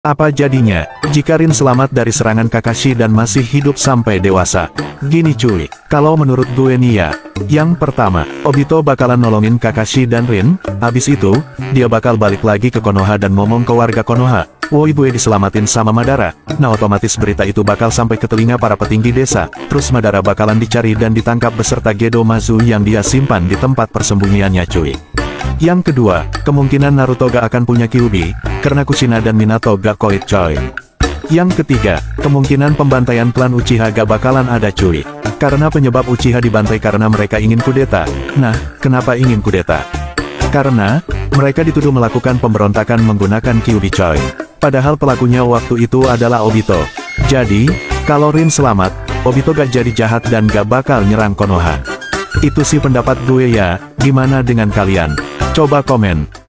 Apa jadinya, jika Rin selamat dari serangan Kakashi dan masih hidup sampai dewasa? Gini cuy, kalau menurut gue nih ya, yang pertama, Obito bakalan nolongin Kakashi dan Rin, habis itu, dia bakal balik lagi ke Konoha dan ngomong ke warga Konoha, woi gue diselamatin sama Madara. Nah otomatis berita itu bakal sampai ke telinga para petinggi desa, terus Madara bakalan dicari dan ditangkap beserta Gedomazu yang dia simpan di tempat persembunyiannya cuy. Yang kedua, kemungkinan Naruto gak akan punya Kyuubi, karena Kushina dan Minato gak koit coy. Yang ketiga, kemungkinan pembantaian klan Uchiha gak bakalan ada cuy. Karena penyebab Uchiha dibantai karena mereka ingin kudeta. Nah, kenapa ingin kudeta? Karena, mereka dituduh melakukan pemberontakan menggunakan Kyuubi coy. Padahal pelakunya waktu itu adalah Obito. Jadi, kalau Rin selamat, Obito gak jadi jahat dan gak bakal nyerang Konoha. Itu sih pendapat gue ya, gimana dengan kalian? Coba komen.